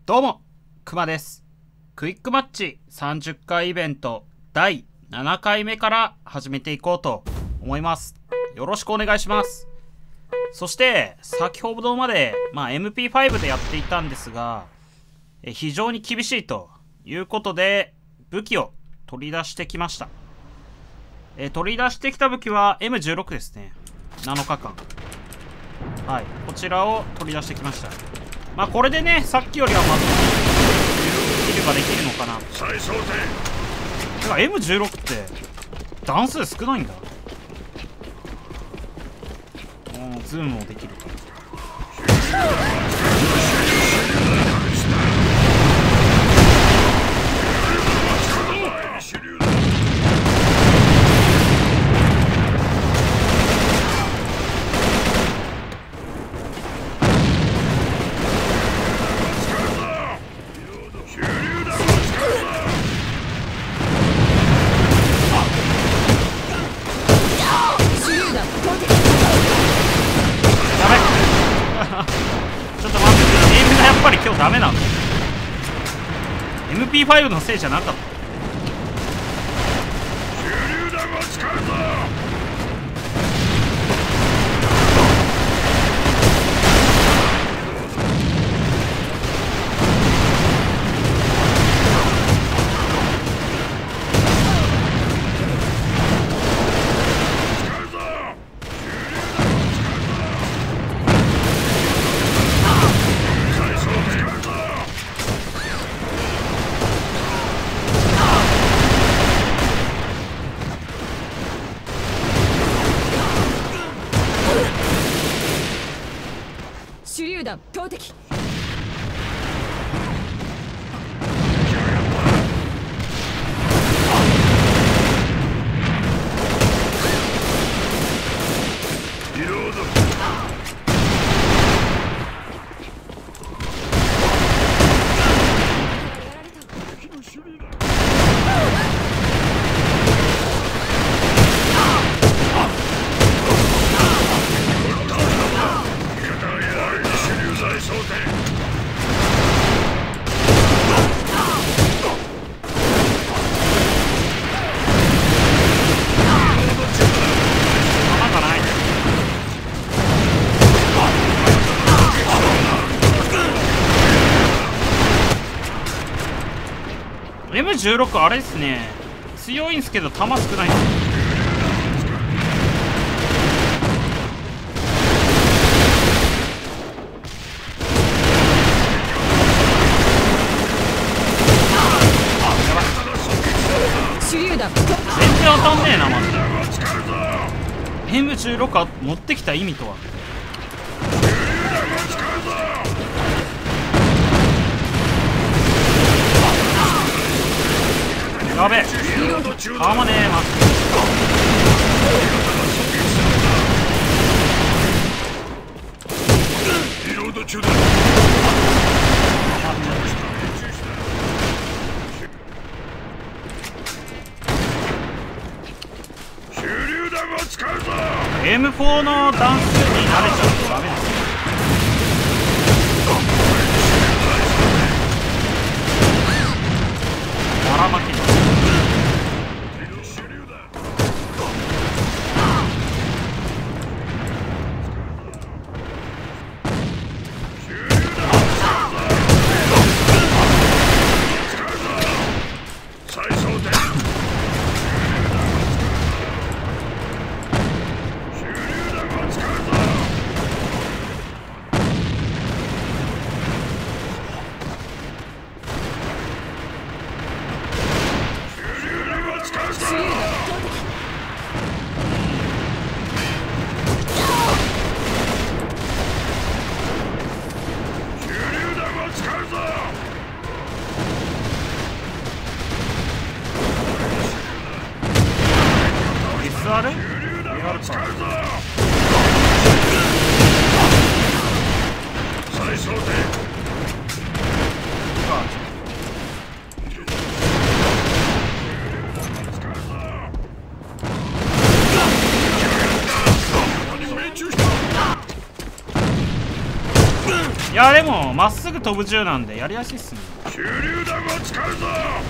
どうも、くまです。クイックマッチ30回イベント第7回目から始めていこうと思います。よろしくお願いします。そして、先ほどまで、MP5 でやっていたんですが、非常に厳しいということで、武器を取り出してきました。取り出してきた武器は M16 ですね。7日間。はい、こちらを取り出してきました。これでね、さっきよりはキルができるのかな。てか M16 って弾数少ないんだ。ズームもできるから。今日ダメなんだ。 MP5 のせいじゃなかった。 手榴弾投擲。 M16 あれですね、強いんすけど弾少ないんですよ。全然当たんねえな。まず M16 持ってきた意味とは。やべえ、かまねえ。M4 の弾数に慣れちゃうとダメです。ばらまき。あれ？やるか。いやでもまっすぐ飛ぶ銃なんでやりやすいっすね。 手榴弾を使うぞ。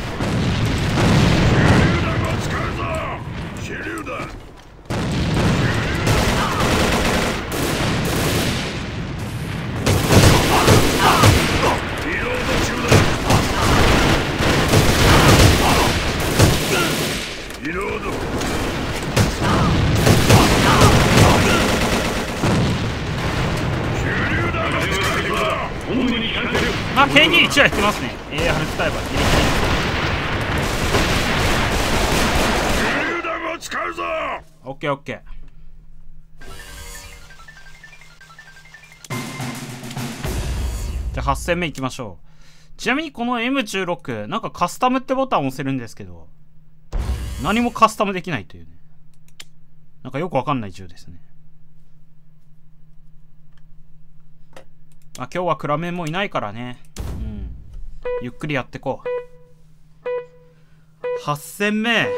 手榴弾。リロード中だ。リロード。手榴弾を使うぞ。本部に聞かれてる。 まあ KD1 は言ってますね。AA 跳ね使えばギリギリ。 使うぞ。 オッケーオッケー。じゃあ8戦目いきましょう。ちなみにこの M16 なんかカスタムってボタンを押せるんですけど、何もカスタムできないというね、なんかよくわかんない銃ですね。まあ今日はクラメンもいないからね、ゆっくりやってこう。8戦目。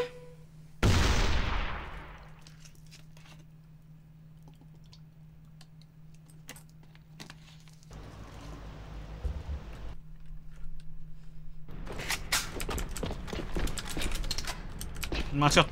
間違った。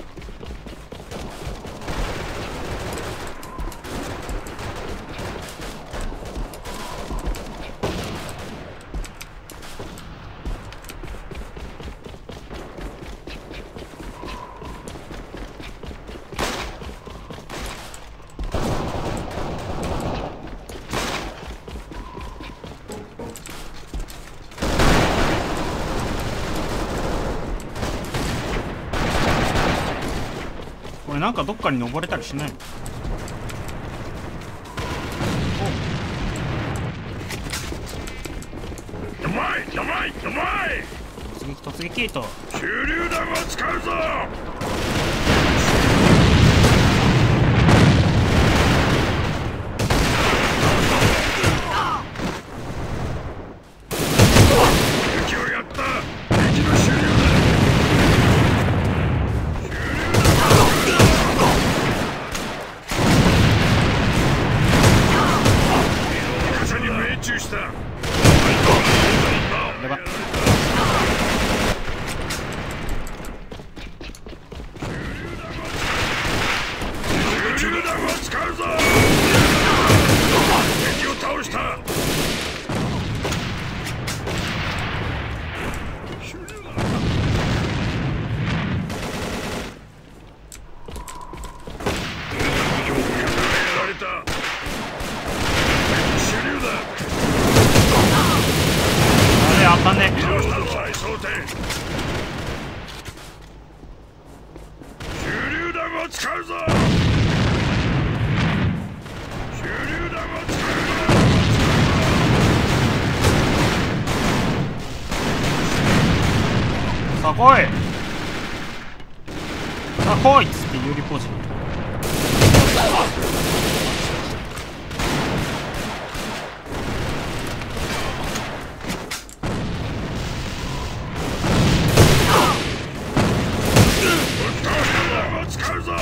これなんかどっかに登れたりしないの？ やばいやばいやばい。 突撃と手榴弾を使うぞ。敵をやった。敵の手榴弾。傘に命中した。 やばっ。 手榴弾を使うぞ。敵を倒した。 あかんね。 手榴弾を使うぞ。手榴弾を使うぞ。 さあ来い。さあ来いっつって有利ポジ。 使うぞ。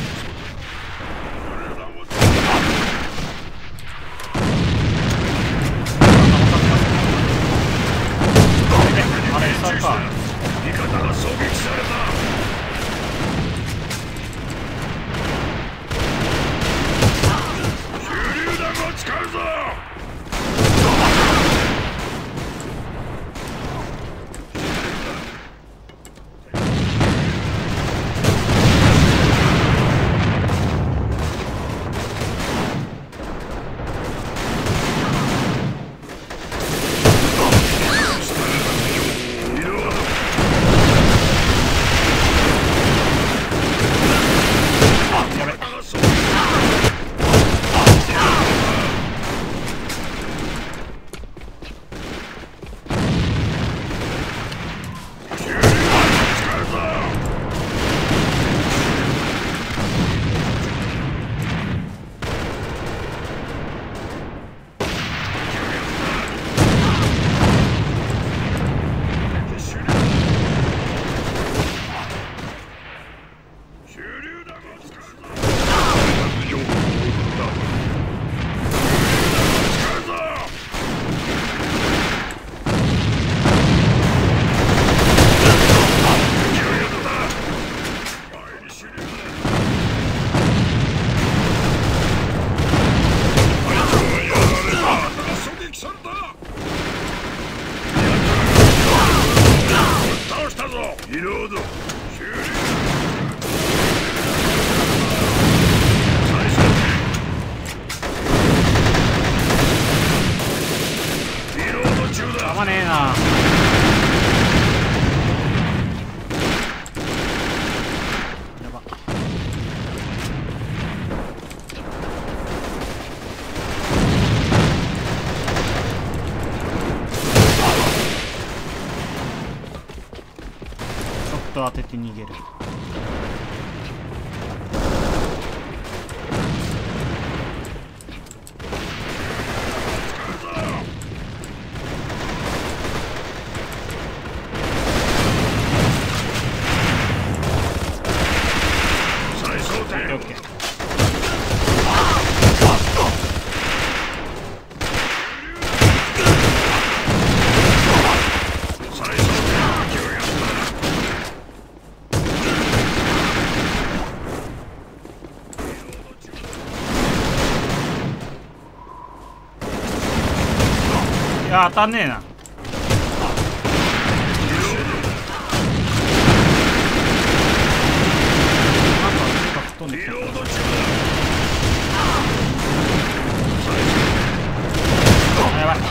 あれさか。 味方が狙撃された。 リロード終了。再装填。リロード中だ。 合わねえな。やば。ちょっと当てて逃げる。 再装填。 オッケー。 再装填。勢いがいや、当たんねえな。なんか吹っ飛んできた。 リロード中だ。 やばい。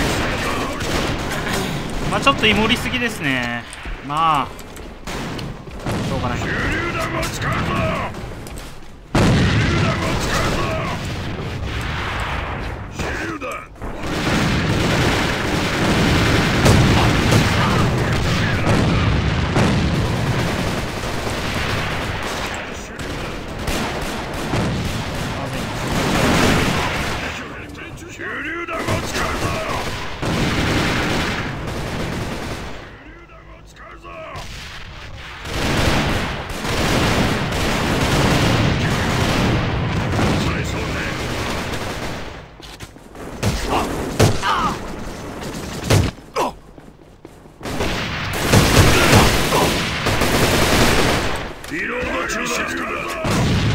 まあちょっとイモりすぎですね。まあしょうがない。 手榴弾を使うぞ。手榴弾を使うぞ。手榴弾。手榴弾を使うぞ。手榴弾を使うぞ。再装填。リロード中だ。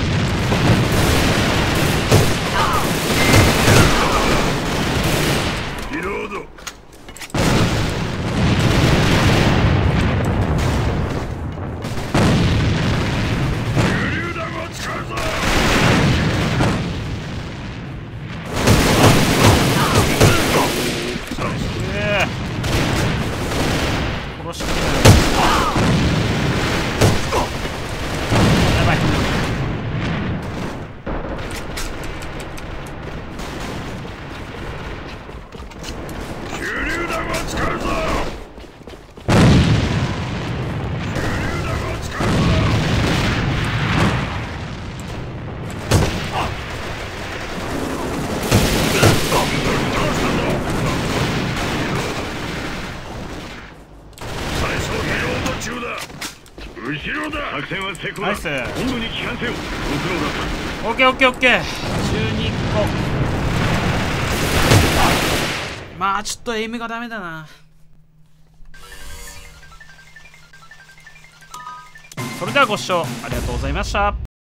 リロード。手榴弾を使うぞ。 殺してくれ。やばい。 手榴弾を使うぞ。手榴弾を使うぞ。再装リロード中だ。後ろだ。作戦は成功だ。 ナイス。 本部に帰還せよ。ご苦労だった。 オッケーオッケーオッケー。12個。まあちょっとエイムがダメだな。それではご視聴ありがとうございました。